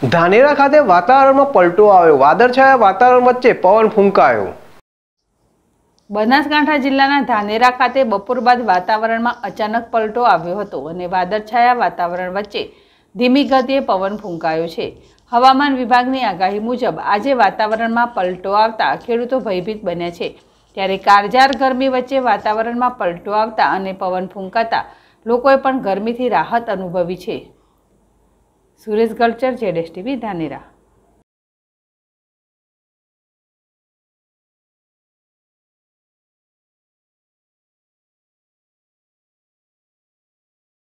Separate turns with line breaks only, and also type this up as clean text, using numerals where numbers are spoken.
ધાનેરા ખાતે વાતાવરણમાં પલટો આવ્યો। વાદળછાયા વાતાવરણ વચ્ચે પવન ફૂંકાયો।
બનાસકાંઠા જિલ્લાના ધાનેરા ખાતે બપોર બાદ વાતાવરણમાં અચાનક પલટો આવ્યો હતો અને વાદળછાયા વાતાવરણ વચ્ચે ધીમી ગતિએ પવન ફૂંકાયો છે। હવામાન વિભાગની આગાહી મુજબ આજે વાતાવરણમાં પલટો આવતા ખેડૂતો ભયભીત બન્યા છે। ત્યારે કાળઝાળ ગરમી વચ્ચે વાતાવરણમાં પલટો આવતા અને પવન ફૂંકાતા લોકોએ પણ ગરમીથી રાહત અનુભવી છે। સુરેશ ગલચર, ZSTV ધાનેરા।